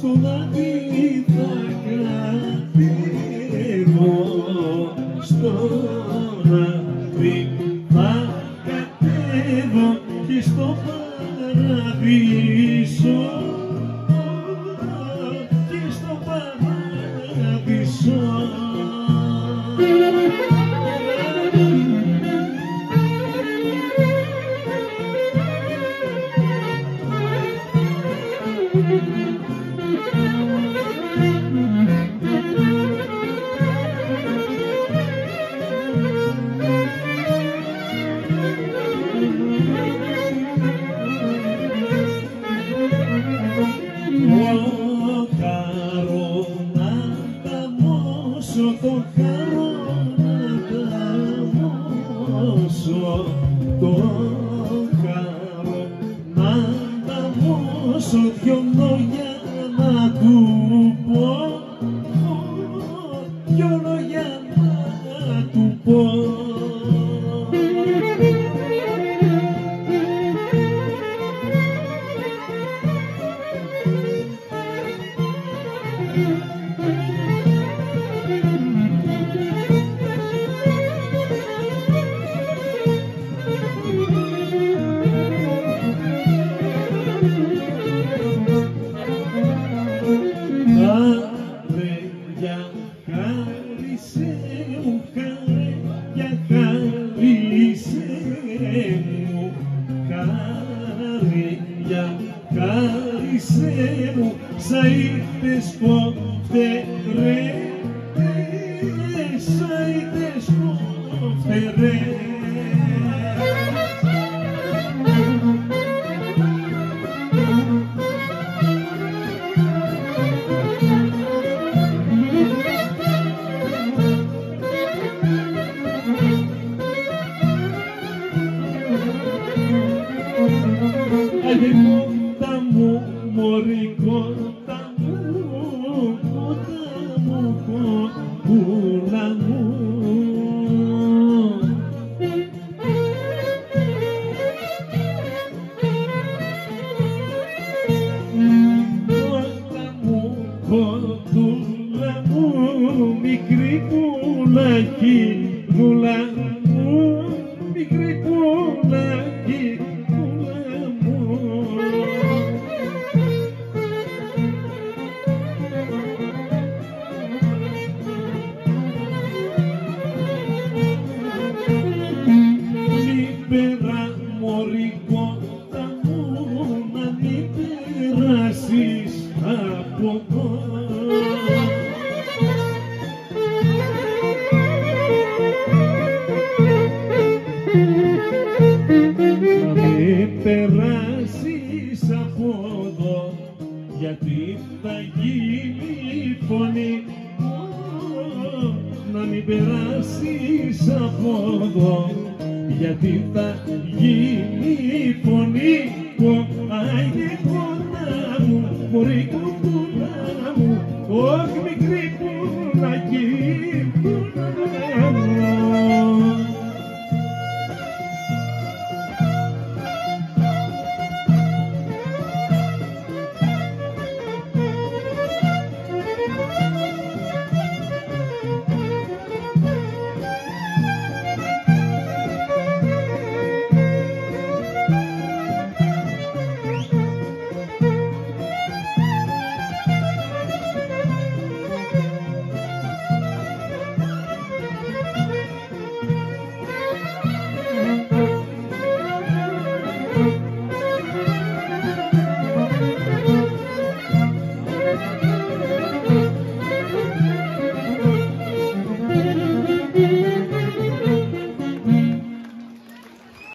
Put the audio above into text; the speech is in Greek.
στον άδει θα κατέβω, στον άδει θα κατέβω και στο παραδείσο, και στο παραδείσο. Το χαρώ να ανταμώσω, το χαρώ να ανταμώσω, δυο λόγια να του πω, δυο λόγια να του πω. Χάρισέ μου, σαΐτες φοβερέ, σαΐτες φοβερέ. Κότα μου, μωρή κότα μου, κοτούλα μου. Κότα μου, κοτούλα μου, μικρή πουλάκι, πουλά μου, μικρή πουλάκι. Περάσεις από εδώ, γιατί θα γίνει φωνή, να μην περάσεις από εδώ, γιατί θα γίνει φωνή. Άιντε κοντά μου, μωρή κουκούλα μου, όχι μικρή πουλάκι, πουλά μου.